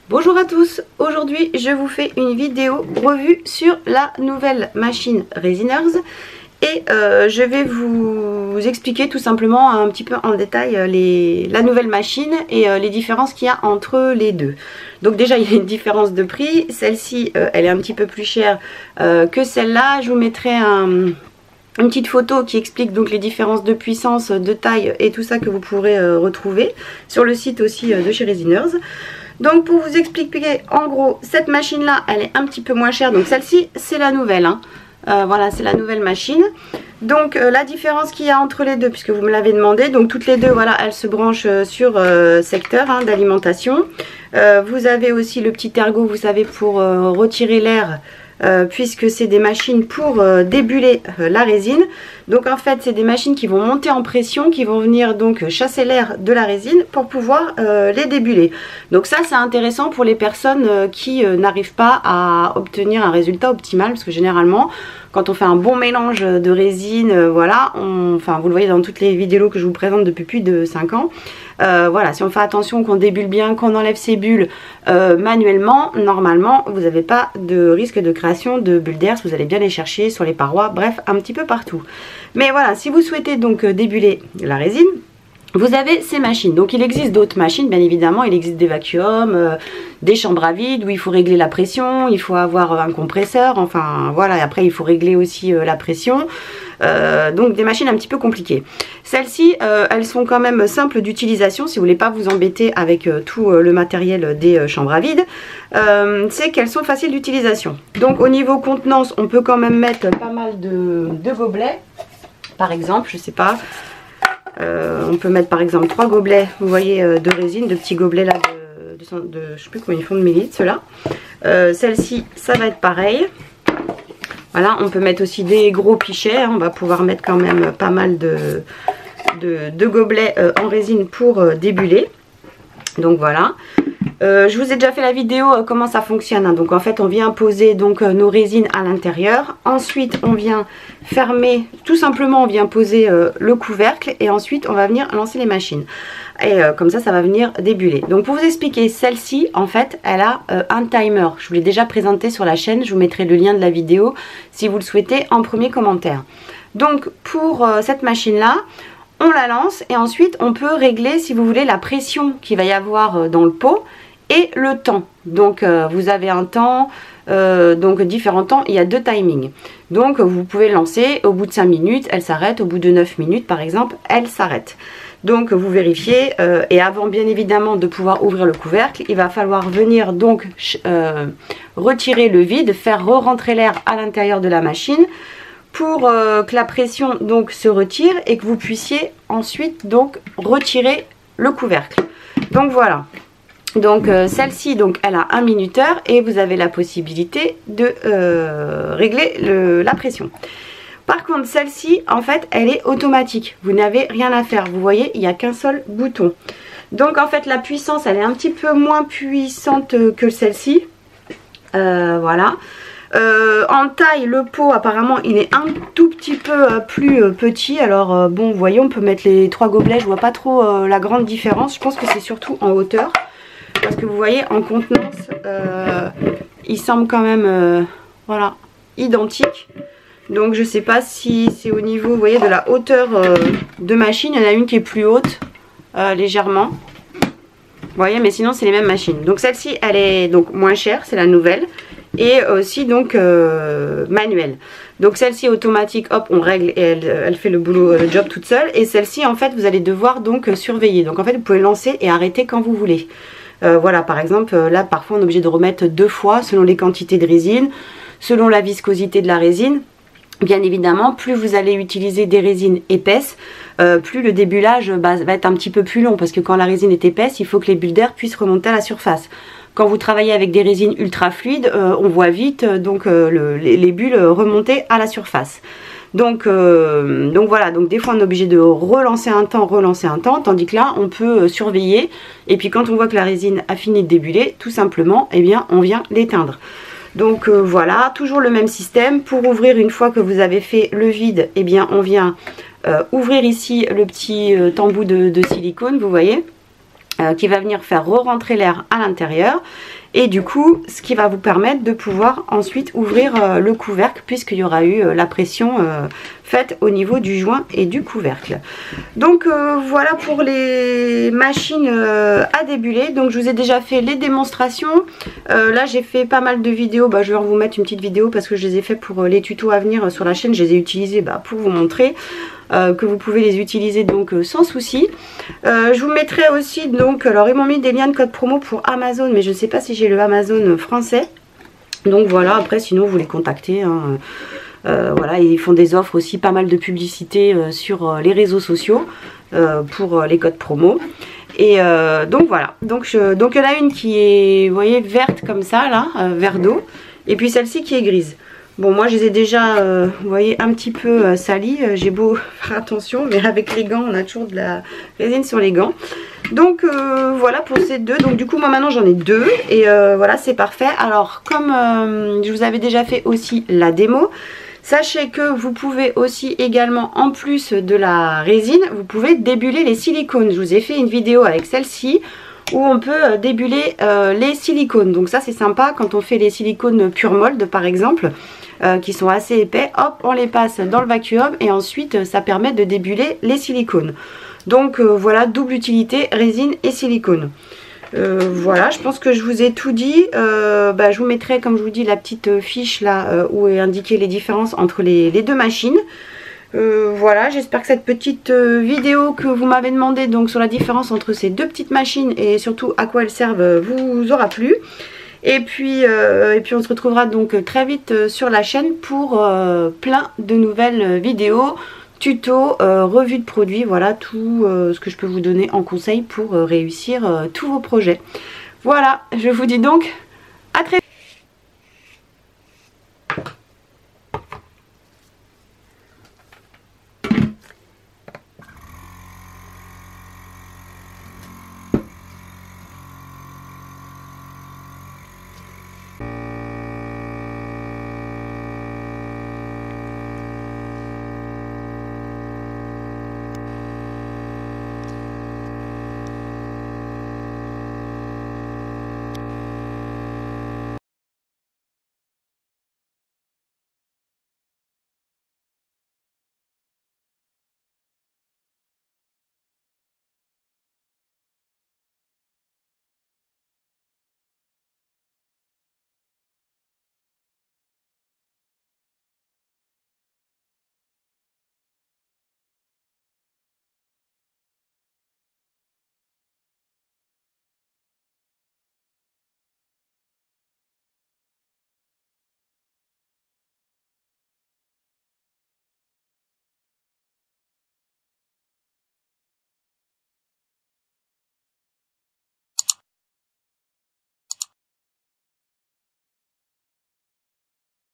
Bonjour à tous, aujourd'hui je vous fais une vidéo revue sur la nouvelle machine Resiners et je vais vous expliquer tout simplement un petit peu en détail la nouvelle machine et les différences qu'il y a entre les deux. Donc déjà il y a une différence de prix, celle-ci elle est un petit peu plus chère que celle-là. Je vous mettrai une petite photo qui explique donc les différences de puissance, de taille et tout ça que vous pourrez retrouver sur le site aussi de chez Resiners. Donc pour vous expliquer en gros, cette machine là elle est un petit peu moins chère, donc celle-ci c'est la nouvelle hein. Voilà, c'est la nouvelle machine. Donc la différence qu'il y a entre les deux, puisque vous me l'avez demandé, donc toutes les deux voilà, elles se branchent sur secteur hein, d'alimentation. Vous avez aussi le petit ergot, vous savez, pour retirer l'air, puisque c'est des machines pour débuller la résine. Donc en fait c'est des machines qui vont monter en pression, qui vont venir donc chasser l'air de la résine pour pouvoir les débuller. Donc ça c'est intéressant pour les personnes qui n'arrivent pas à obtenir un résultat optimal, parce que généralement quand on fait un bon mélange de résine, voilà, enfin vous le voyez dans toutes les vidéos que je vous présente depuis plus de 5 ans, voilà, si on fait attention, qu'on débulle bien, qu'on enlève ses bulles manuellement, normalement vous n'avez pas de risque de création de bulles d'air, si vous allez bien les chercher sur les parois, bref un petit peu partout. Mais voilà, si vous souhaitez donc débuller la résine, vous avez ces machines. Donc il existe d'autres machines, bien évidemment, il existe des vacuums, des chambres à vide où il faut régler la pression, il faut avoir un compresseur, enfin voilà, et après il faut régler aussi la pression. Donc des machines un petit peu compliquées. Celles-ci, elles sont quand même simples d'utilisation si vous voulez pas vous embêter avec tout le matériel des chambres à vide. C'est qu'elles sont faciles d'utilisation. Donc au niveau contenance, on peut quand même mettre pas mal de gobelets. Par exemple, je sais pas, on peut mettre par exemple 3 gobelets, vous voyez, de résine, de petits gobelets là, je sais plus combien ils font de millilitres ceux-là. Celle-ci, ça va être pareil. Voilà, on peut mettre aussi des gros pichets, hein, on va pouvoir mettre quand même pas mal de gobelets en résine pour débuller. Donc voilà. Je vous ai déjà fait la vidéo comment ça fonctionne hein. Donc en fait on vient poser donc nos résines à l'intérieur, ensuite on vient fermer, tout simplement on vient poser le couvercle et ensuite on va venir lancer les machines et comme ça va venir débuller. Donc pour vous expliquer, celle-ci en fait elle a un timer, je vous l'ai déjà présenté sur la chaîne, je vous mettrai le lien de la vidéo si vous le souhaitez en premier commentaire. Donc pour cette machine là, on la lance et ensuite on peut régler si vous voulez la pression qu'il va y avoir dans le pot et le temps. Donc vous avez un temps, donc différents temps, il y a 2 timings. Donc vous pouvez lancer, au bout de 5 minutes, elle s'arrête, au bout de 9 minutes par exemple, elle s'arrête. Donc vous vérifiez et avant bien évidemment de pouvoir ouvrir le couvercle, il va falloir venir donc retirer le vide, faire re-rentrer l'air à l'intérieur de la machine pour que la pression donc se retire et que vous puissiez ensuite donc retirer le couvercle. Donc voilà. Donc celle-ci donc elle a un minuteur et vous avez la possibilité de régler la pression. Par contre celle-ci en fait elle est automatique, vous n'avez rien à faire, vous voyez il n'y a qu'un seul bouton. Donc en fait la puissance elle est un petit peu moins puissante que celle-ci, voilà. En taille le pot apparemment il est un tout petit peu plus petit, alors bon vous voyez on peut mettre les 3 gobelets, je vois pas trop la grande différence, je pense que c'est surtout en hauteur. Parce que vous voyez en contenance il semble quand même voilà, identique. Donc je sais pas si c'est au niveau vous voyez, de la hauteur de machine. Il y en a une qui est plus haute légèrement. Vous voyez, mais sinon c'est les mêmes machines. Donc celle-ci elle est donc moins chère, c'est la nouvelle. Et aussi donc manuelle. Donc celle-ci automatique, hop on règle et elle fait le boulot, le job toute seule. Et celle-ci en fait vous allez devoir donc surveiller. Donc en fait vous pouvez lancer et arrêter quand vous voulez. Voilà, par exemple, là parfois on est obligé de remettre 2 fois selon les quantités de résine, selon la viscosité de la résine. Bien évidemment, plus vous allez utiliser des résines épaisses, plus le débullage va être un petit peu plus long, parce que quand la résine est épaisse, il faut que les bulles d'air puissent remonter à la surface. Quand vous travaillez avec des résines ultra fluides, on voit vite donc les bulles remonter à la surface. Donc voilà, donc des fois on est obligé de relancer un temps, tandis que là on peut surveiller et puis quand on voit que la résine a fini de débuller, tout simplement, eh bien on vient l'éteindre. Donc voilà, toujours le même système. Pour ouvrir, une fois que vous avez fait le vide, eh bien on vient ouvrir ici le petit embout de silicone, vous voyez. qui va venir faire re-rentrer l'air à l'intérieur. Et du coup, ce qui va vous permettre de pouvoir ensuite ouvrir le couvercle, puisqu'il y aura eu la pression faite au niveau du joint et du couvercle. Donc voilà pour les machines à débuler. Donc je vous ai déjà fait les démonstrations. Là j'ai fait pas mal de vidéos. Je vais vous mettre une petite vidéo parce que je les ai fait pour les tutos à venir sur la chaîne. Je les ai utilisés pour vous montrer que vous pouvez les utiliser donc sans souci. Je vous mettrai aussi donc, alors ils m'ont mis des liens de code promo pour Amazon, mais je ne sais pas si j'ai le Amazon français. Donc voilà, après sinon vous les contactez, hein. Voilà, ils font des offres aussi, pas mal de publicité sur les réseaux sociaux pour les codes promo. Et donc voilà, donc il y en a une qui est, vous voyez, verte comme ça là, vert d'eau, et puis celle-ci qui est grise. Bon, moi je les ai déjà, vous voyez, un petit peu salis. J'ai beau faire attention, mais avec les gants, on a toujours de la résine sur les gants. Donc voilà pour ces deux. Donc du coup, moi maintenant j'en ai deux. Et voilà, c'est parfait. Alors, comme je vous avais déjà fait aussi la démo, sachez que vous pouvez aussi également, en plus de la résine, vous pouvez débuler les silicones. Je vous ai fait une vidéo avec celle-ci où on peut débuler les silicones. Donc ça c'est sympa quand on fait les silicones pure mold par exemple, qui sont assez épais. Hop, on les passe dans le vacuum et ensuite ça permet de débuler les silicones. Donc voilà, double utilité, résine et silicone. Voilà, je pense que je vous ai tout dit. Je vous mettrai, comme je vous dis, la petite fiche là où est indiqué les différences entre les deux machines. Voilà, j'espère que cette petite vidéo que vous m'avez demandé donc sur la différence entre ces deux petites machines et surtout à quoi elles servent vous aura plu. Et puis on se retrouvera donc très vite sur la chaîne pour plein de nouvelles vidéos, tutos, revues de produits, voilà tout ce que je peux vous donner en conseil pour réussir tous vos projets. Voilà, je vous dis donc